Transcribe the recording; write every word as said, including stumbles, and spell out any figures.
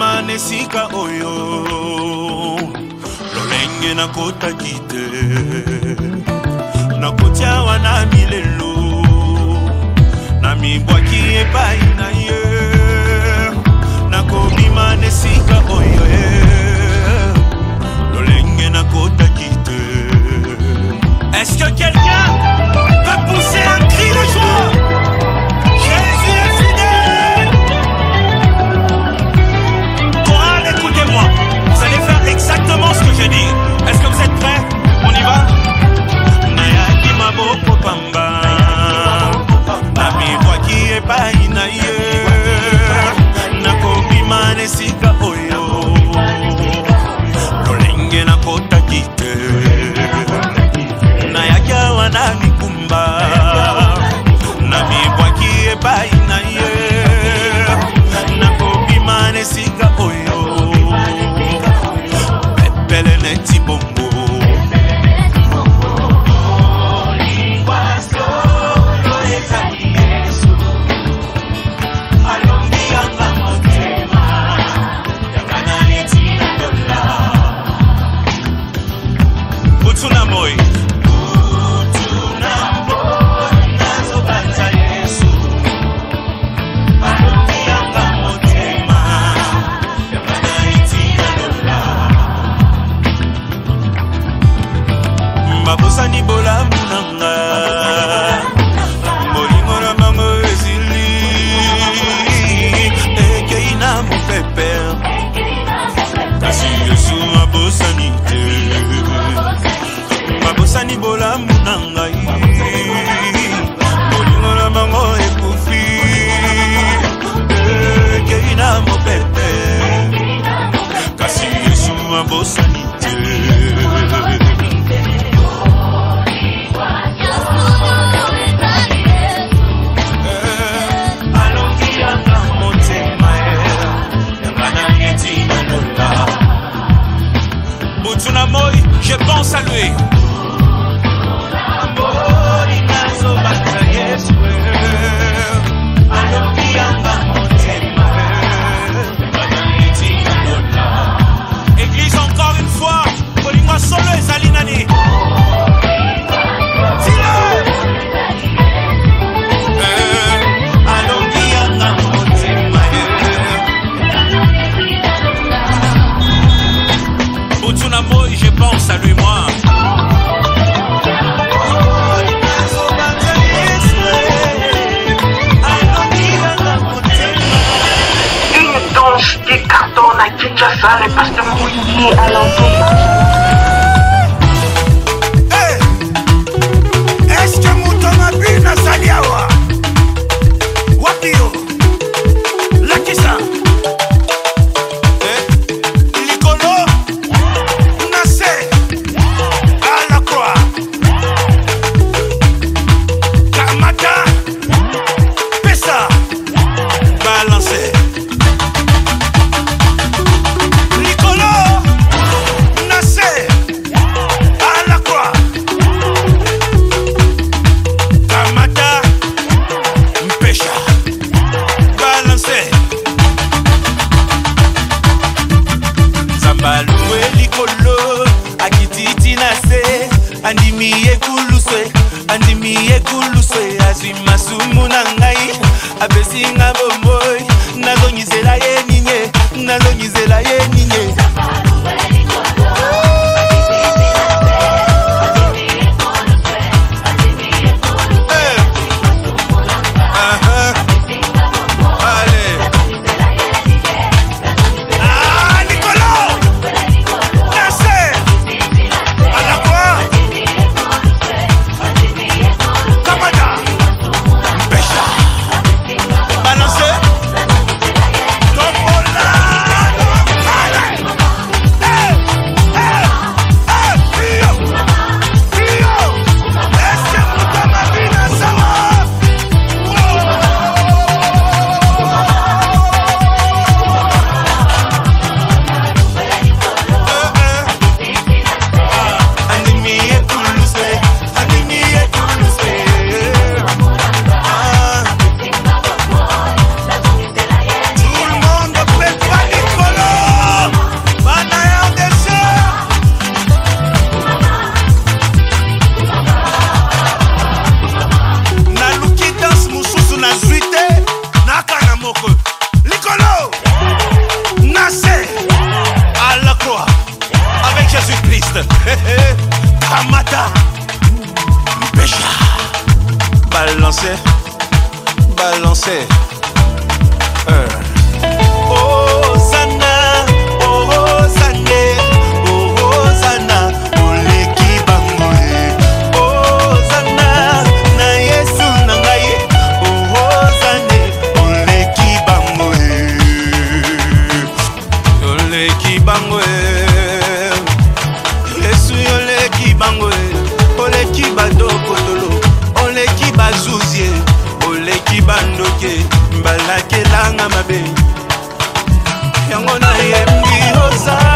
Nesika oyo lolenge na kota kite na kotia wana milelo na mibwaki epai na ye na kobima nesika oyo lolenge na kota kite. Est-ce que quelqu'un peut pousser un cri de joie? Jésus est fidèle. Écoutez-moi, vous allez faire exactement ce que je dis. Est-ce que vous êtes prêts? On y va? Nayaki maboko pamba na mibwaki epai na ye na kobima nesika oyo lolenge na kota kite nayaki awa na mikumba na mibwaki epai na ye na kobima nesika oyo Neti bongo Butuna moi Mabosani bola munanga Molingo na mango ezili Ekei na mopepe Kasi Yesu mabosani te Mabosani bola munanga Molingo na mango ekufi Ekei na mopepe Kasi Yesu mabosani te Je pense à lui. Église encore une fois, Polingo solo et Zalinani. Je pense à lui, moi. Une danse des cartons à Kinshasa, le pasteur Mouilly à l'entour. Est-ce que Moutoma Bina Saliawa Wapio Lakisa Andimi ekuluswe, andimi ekuluswe, azima sumu nangai, abesinga bomboy, nazonyizela ye ninye, nazonyizela ye ninye. Balancez. Tombola. balancer, balancer. Euh. Oh Zana, oh Zane, oh Zana, oleki bangoe. Oh Zana, na Yesu nangai, oh Zane, oleki bangoe, oleki bangoe. Yesu oleki bangoe, oleki badoko tolo, oleki bazuzie, oleki bandoke, balake langa mabe. Yango na yembi oza